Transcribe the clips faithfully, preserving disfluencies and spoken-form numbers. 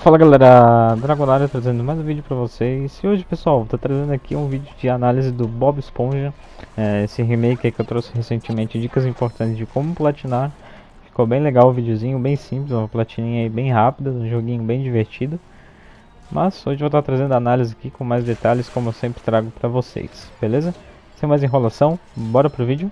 Fala galera, Dragonário trazendo mais um vídeo pra vocês. E hoje, pessoal, tô trazendo aqui um vídeo de análise do Bob Esponja, é, esse remake aí que eu trouxe recentemente, dicas importantes de como platinar. Ficou bem legal o videozinho, bem simples, uma platininha aí bem rápida, um joguinho bem divertido. Mas hoje eu vou estar trazendo a análise aqui com mais detalhes, como eu sempre trago pra vocês, beleza? Sem mais enrolação, bora pro vídeo.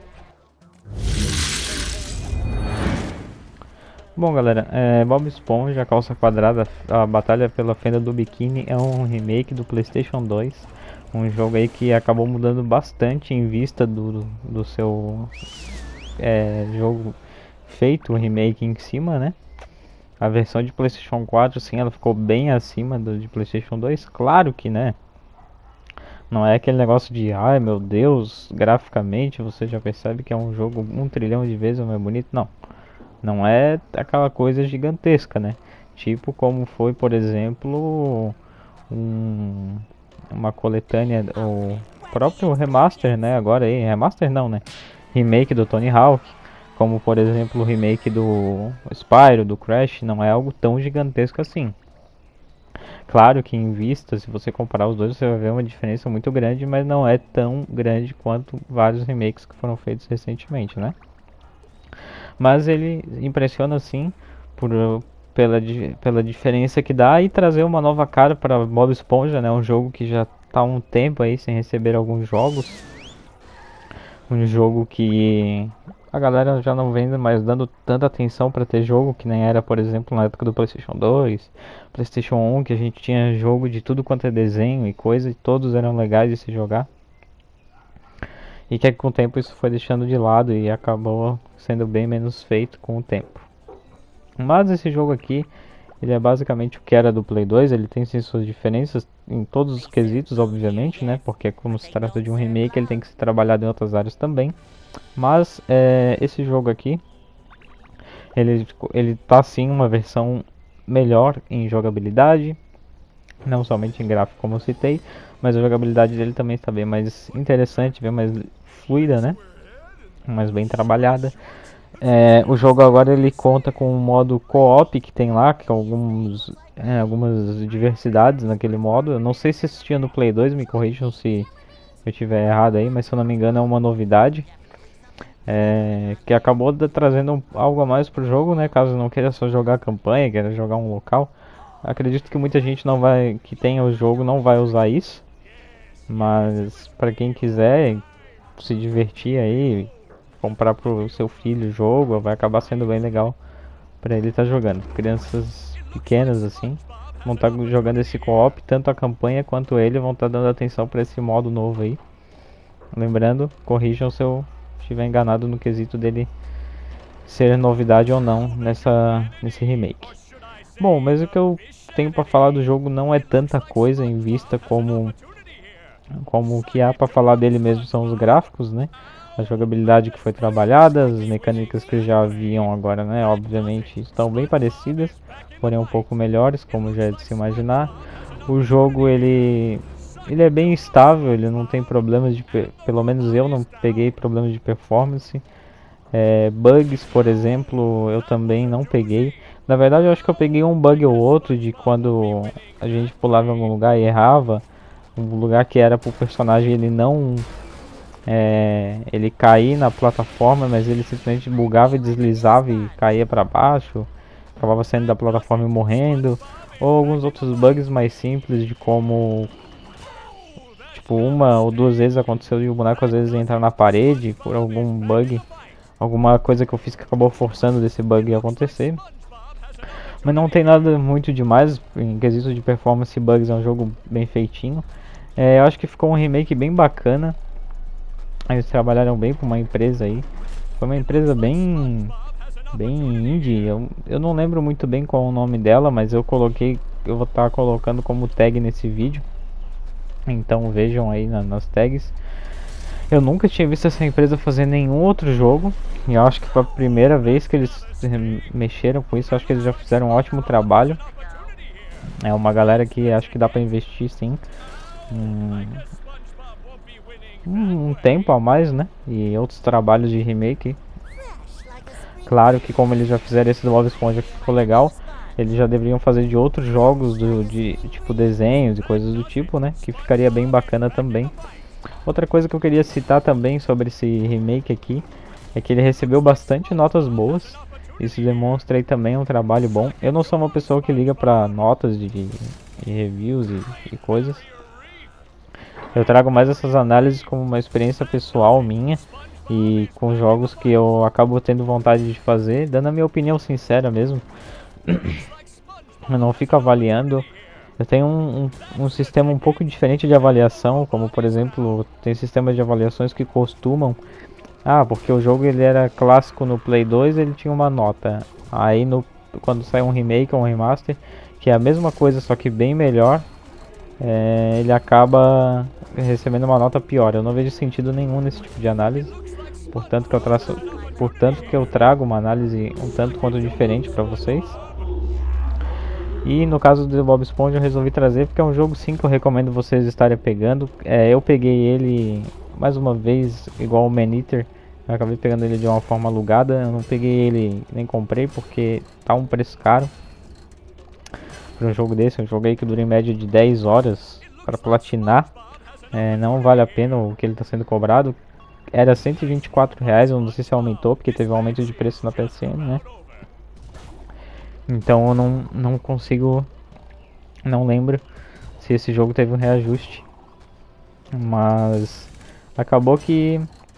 Bom galera, é, Bob Esponja, a calça quadrada, a batalha pela fenda do biquíni é um remake do PlayStation dois. Um jogo aí que acabou mudando bastante em vista do, do seu é, jogo feito, o remake em cima, né? A versão de PlayStation quatro, sim, ela ficou bem acima do de PlayStation dois, claro que, né? Não é aquele negócio de, ai meu Deus, graficamente você já percebe que é um jogo um trilhão de vezes mais bonito, não. Não é aquela coisa gigantesca, né? Tipo como foi, por exemplo, um, uma coletânea, o próprio remaster, né? Agora aí, remaster não, né? Remake do Tony Hawk, como por exemplo o remake do Spyro, do Crash, não é algo tão gigantesco assim. Claro que em vista, se você comparar os dois, você vai ver uma diferença muito grande, mas não é tão grande quanto vários remakes que foram feitos recentemente, né? Mas ele impressiona sim por, pela, pela diferença que dá e trazer uma nova cara para Bob Esponja, né? Um jogo que já está há um tempo aí sem receber alguns jogos. Um jogo que a galera já não vem mais dando tanta atenção para ter jogo, que nem era, por exemplo, na época do PlayStation dois, PlayStation um, que a gente tinha jogo de tudo quanto é desenho e coisa, e todos eram legais de se jogar. E que com o tempo isso foi deixando de lado e acabou sendo bem menos feito com o tempo. Mas esse jogo aqui, ele é basicamente o que era do Play dois, ele tem sim suas diferenças em todos os quesitos, obviamente, né? Porque como se trata de um remake, ele tem que ser trabalhado em outras áreas também. Mas é, esse jogo aqui, ele, ele tá sim uma versão melhor em jogabilidade, não somente em gráfico como eu citei, mas a jogabilidade dele também está bem mais interessante, bem mais fluida, né? Mais bem trabalhada. É, o jogo agora ele conta com um modo co-op que tem lá, que alguns, é, algumas diversidades naquele modo. Eu não sei se existia no Play dois, me corrijam se eu estiver errado aí, mas se eu não me engano é uma novidade. É, que acabou de, trazendo um, algo a mais pro jogo, né? Caso não queira só jogar a campanha, queira jogar um local. Acredito que muita gente não vai, que tenha o jogo não vai usar isso, mas para quem quiser se divertir aí, comprar pro seu filho o jogo, vai acabar sendo bem legal para ele estar tá jogando. Crianças pequenas assim vão estar tá jogando esse co-op, tanto a campanha quanto ele vão estar tá dando atenção para esse modo novo aí. Lembrando, corrijam se eu estiver enganado no quesito dele ser novidade ou não nessa nesse remake. Bom, mas o que eu tenho para falar do jogo não é tanta coisa em vista como como o que há para falar dele mesmo são os gráficos, né? A jogabilidade que foi trabalhada, as mecânicas que já haviam agora, né? Obviamente estão bem parecidas, porém um pouco melhores, como já é de se imaginar. O jogo ele ele é bem estável, ele não tem problemas de, pelo menos eu não peguei problemas de performance. É, bugs, por exemplo, eu também não peguei. Na verdade, eu acho que eu peguei um bug ou outro de quando a gente pulava em algum lugar e errava. Um lugar que era pro personagem ele não... É, ele cair na plataforma, mas ele simplesmente bugava e deslizava e caía para baixo. Acabava saindo da plataforma e morrendo. Ou alguns outros bugs mais simples de como... Tipo, uma ou duas vezes aconteceu de o boneco às vezes entrar na parede por algum bug. Alguma coisa que eu fiz que acabou forçando desse bug acontecer. Mas não tem nada muito demais em quesito de performance e bugs, é um jogo bem feitinho. É, eu acho que ficou um remake bem bacana. Eles trabalharam bem com uma empresa aí. Foi uma empresa bem bem indie. Eu, eu não lembro muito bem qual é o nome dela, mas eu coloquei, eu vou estar colocando como tag nesse vídeo. Então vejam aí na, nas tags. Eu nunca tinha visto essa empresa fazer nenhum outro jogo. E eu acho que foi a primeira vez que eles mexeram com isso. Eu acho que eles já fizeram um ótimo trabalho. É uma galera que acho que dá pra investir sim. Um, um tempo a mais, né? E outros trabalhos de remake. Claro que como eles já fizeram esse do Bob Esponja que ficou legal. eles já deveriam fazer de outros jogos do, de tipo desenhos e coisas do tipo, né? Que ficaria bem bacana também. Outra coisa que eu queria citar também sobre esse remake aqui é que ele recebeu bastante notas boas. Isso demonstra aí também um trabalho bom. Eu não sou uma pessoa que liga para notas de, de reviews e, e coisas. Eu trago mais essas análises como uma experiência pessoal minha e com jogos que eu acabo tendo vontade de fazer, dando a minha opinião sincera mesmo. Eu não fico avaliando. Eu tenho um, um, um sistema um pouco diferente de avaliação, como por exemplo, tem sistemas de avaliações que costumam... Ah, porque o jogo ele era clássico no Play dois, ele tinha uma nota. Aí no, quando sai um remake ou um remaster, que é a mesma coisa, só que bem melhor, é, ele acaba recebendo uma nota pior. Eu não vejo sentido nenhum nesse tipo de análise, portanto que eu, traço, portanto que eu trago uma análise um tanto quanto diferente para vocês. E no caso do Bob Esponja eu resolvi trazer porque é um jogo sim que eu recomendo vocês estarem pegando. É, eu peguei ele mais uma vez igual o Maneater, eu acabei pegando ele de uma forma alugada. Eu não peguei ele nem comprei porque tá um preço caro para um jogo desse. Um jogo aí que dura em média de dez horas para platinar. É, não vale a pena o que ele está sendo cobrado. Era cento e vinte e quatro reais, eu não sei se aumentou porque teve um aumento de preço na P S N, né? Então eu não, não consigo, não lembro se esse jogo teve um reajuste, mas acabou que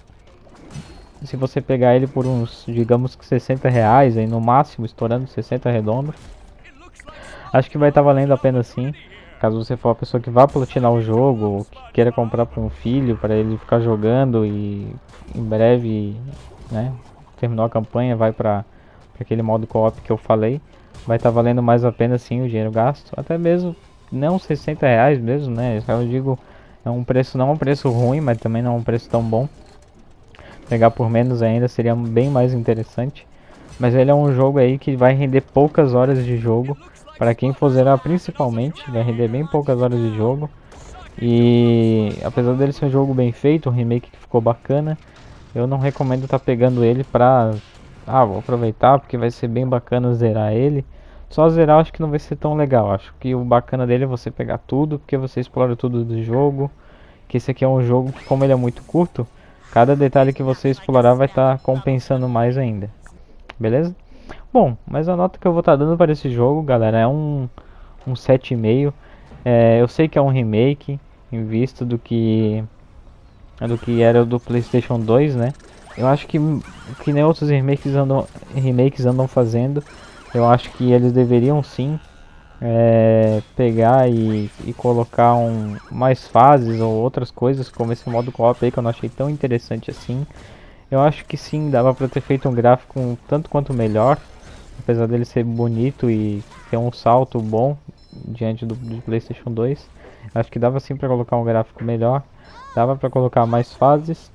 se você pegar ele por uns, digamos que sessenta reais, aí no máximo, estourando sessenta redondo, acho que vai estar tá valendo a pena sim. Caso você for uma pessoa que vá platinar o jogo, ou que queira comprar para um filho, para ele ficar jogando e em breve, né, terminou a campanha, vai para aquele modo co-op que eu falei. Vai estar tá valendo mais a pena sim o dinheiro gasto, até mesmo não sessenta reais mesmo, né? Eu digo, é um preço, não é um preço ruim, mas também não é um preço tão bom. Pegar por menos ainda seria bem mais interessante. Mas ele é um jogo aí que vai render poucas horas de jogo. Para quem for zerar principalmente, vai render bem poucas horas de jogo. E apesar dele ser um jogo bem feito, um remake que ficou bacana, eu não recomendo estar tá pegando ele pra... Ah, vou aproveitar porque vai ser bem bacana zerar ele. Só zerar acho que não vai ser tão legal. Acho que o bacana dele é você pegar tudo, porque você explora tudo do jogo. Que esse aqui é um jogo que, como ele é muito curto, cada detalhe que você explorar vai estar tá compensando mais ainda. Beleza? Bom, mas a nota que eu vou estar tá dando para esse jogo, galera, é um, um sete vírgula cinco. É, eu sei que é um remake, em vista do que, do que era o do PlayStation dois, né? Eu acho que, que nem outros remakes andam, remakes andam fazendo, eu acho que eles deveriam sim é, pegar e, e colocar um, mais fases ou outras coisas, como esse modo co-op aí que eu não achei tão interessante assim. Eu acho que sim, dava pra ter feito um gráfico um tanto quanto melhor, apesar dele ser bonito e ter um salto bom diante do, do PlayStation dois. Acho que dava sim pra colocar um gráfico melhor, dava pra colocar mais fases.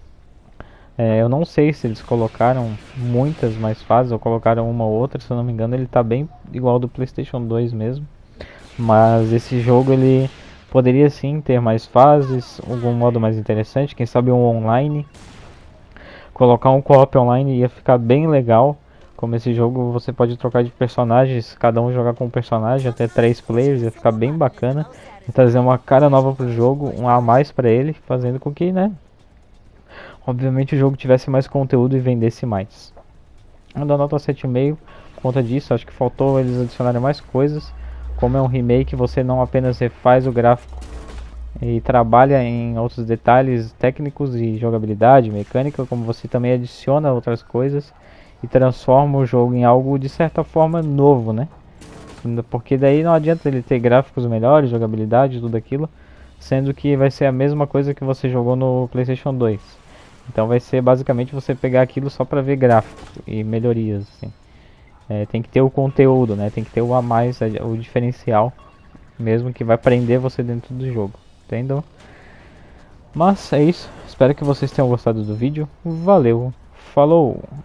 É, eu não sei se eles colocaram muitas mais fases ou colocaram uma ou outra, se eu não me engano ele tá bem igual ao do PlayStation dois mesmo. Mas esse jogo ele poderia sim ter mais fases, algum modo mais interessante, quem sabe um online. Colocar um co-op online ia ficar bem legal. Como esse jogo você pode trocar de personagens, cada um jogar com um personagem, até três players, ia ficar bem bacana. E trazer uma cara nova pro jogo, um a mais pra ele, fazendo com que, né, obviamente o jogo tivesse mais conteúdo e vendesse mais. Eu dou nota sete vírgula cinco por conta disso, acho que faltou eles adicionarem mais coisas. Como é um remake, você não apenas refaz o gráfico e trabalha em outros detalhes técnicos e jogabilidade, mecânica, como você também adiciona outras coisas e transforma o jogo em algo de certa forma novo, né? Porque daí não adianta ele ter gráficos melhores, jogabilidade, tudo aquilo, sendo que vai ser a mesma coisa que você jogou no PlayStation dois. Então vai ser basicamente você pegar aquilo só para ver gráfico e melhorias, assim. É, tem que ter o conteúdo, né? Tem que ter o a mais, o diferencial, mesmo que vai prender você dentro do jogo, entendeu? Mas é isso, espero que vocês tenham gostado do vídeo, valeu, falou!